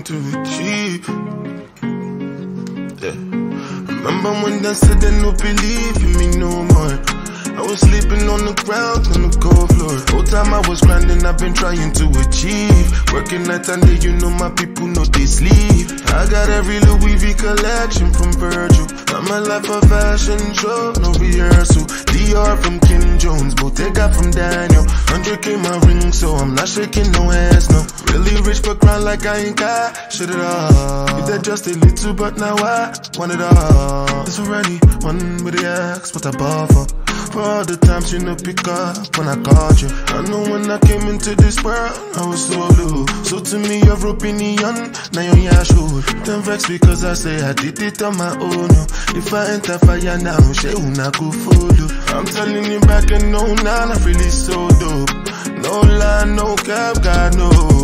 trying to achieve. Yeah. Remember when they said they no believe in me no more. I was sleeping on the ground, on the cold floor. Whole time I was grinding, I've been trying to achieve. Working night and day, you know my people know they sleep. I got every Louis V collection from Virgil. I'm a life of fashion show, no rehearsal. Dior from Kim Jones, Bottega from Daniel. 100K my ring, so I'm not shaking no hands, no. Really rich but grind like I ain't got shit at all. You that just a little, but now I want it all. It's already one with the axe, what I bought for. For all the times you no pick up when I called you. I know when I came into this world, I was so low. So to me, you're opinion, now you're nyash-hole. Don't vex because I say I did it on my own. If I enter fire now, she will not go follow. I'm telling you back and no, now I really so dope. No lie, no cap, God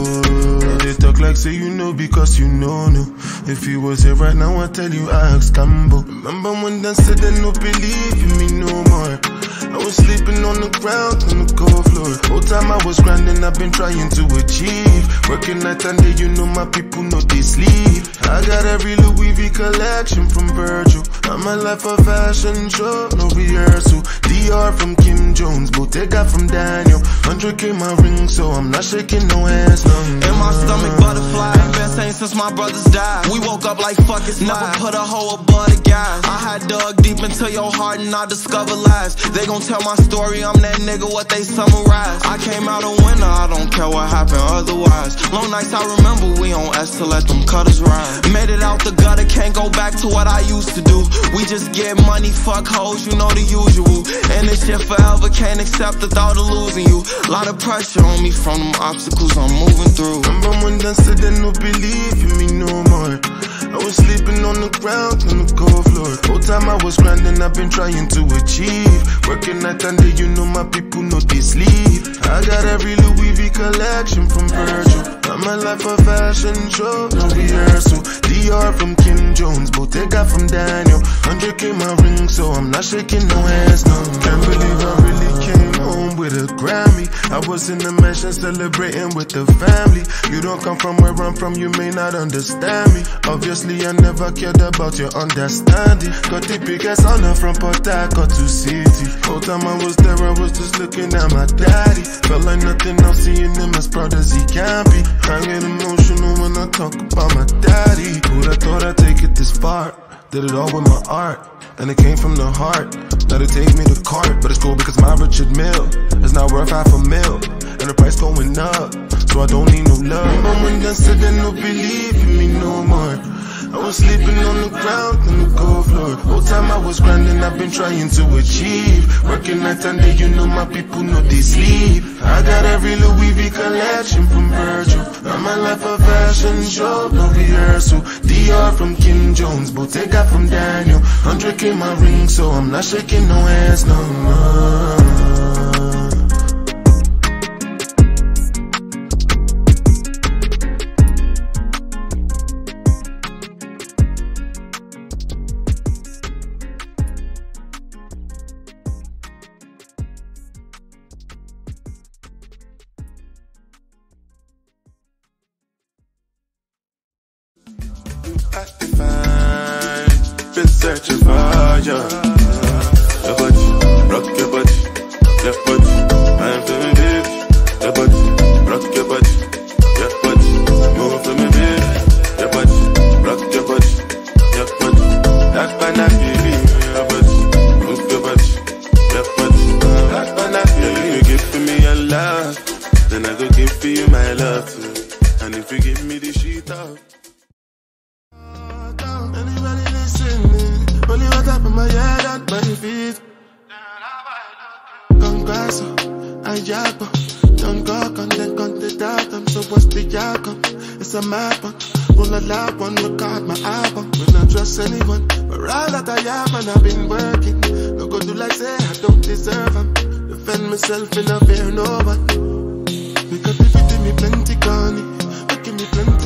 knows. They talk like say you know because you know, no. If you was here right now, I tell you I ask Cambo. Remember when they said they no believe in me no more. I was sleeping on the ground, on the cold floor. Whole time I was grinding, I've been trying to achieve. Working night and day, you know my people know they sleep. I got every Louis V collection from Virgil. I'm a life of fashion show, no rehearsal. Dior from Kim Jones, Bottega from Daniel. 100K my ring, so I'm not shaking no hands, no. In my stomach, butterfly. Ain't been sane since my brothers died. We woke up like fuck it's never put a hoe above the guys. I had dug deep into your heart and I discovered lies. They gon' tell my story, I'm that nigga, what they summarize. I came out a winner, I don't care what happened otherwise. Long nights I remember, we on S to let them cutters ride. Made it out the gutter, can't go back to what I used to do. We just get money, fuck hoes, you know the usual. And this shit forever, can't accept the thought of losing you. Lot of pressure on me from them obstacles I'm moving through. Remember when they said they no believe in me no more. I was sleeping on the ground, on the cold floor. Whole time I was grinding, I've been trying to achieve. Working night and day, you know my people know they sleep. I got every Louis V collection from Virgil. I'm a life of fashion show, no rehearsal. Dior from Kim Jones, Bottega from Daniel. 100K my ring, so I'm not shaking no hands, no. Can't believe I really came home with a Grammy. I was in the mansion celebrating with the family. You don't come from where I'm from, you may not understand me. Obviously I never cared about your understanding. Got the biggest honor from Bottega to city. Whole time I was there, I was just looking at my daddy. Felt like nothing else, seeing him as proud as he can be. I get emotional when I talk about my daddy. Who'd have thought I'd take it this far? Did it all with my art, and it came from the heart. Now they take me to court, but it's cool because my Richard Mill is not worth $500,000, and the price going up, so I don't need no love. Remember when they said they no believe in me no more. I was sleeping on the ground, on the cold floor. Whole time I was grinding, I've been trying to achieve. Working night and day, you know my people know they sleep. I got every Louis V collection from Virgil. I'm a life of fashion show, no rehearsal. Dior from Kim Jones, Bottega from Daniel. 100K my ring, so I'm not shaking no hands, no, no. Been searching for you. Your body, rock your body, left body, I'm feeling baby. Your body, rock your body, your body, move for me baby. Your body, rock your body, your body, that banana baby. Your body, move your body, your body, that banana baby. You give for me your love, then I go give for you my love too. And if you give me the sheet up. Anybody listening? Only what up in my head at my feet. Congrats, I jab. Don't go on then content out. I'm so what's the outcome? It's a mad one. Roll a loud one, record my album. Will not trust anyone. But all that I am and I've been working. No go do like say I don't deserve them. Defend myself in a fear no one. Because if you give me plenty, Connie, you give me plenty.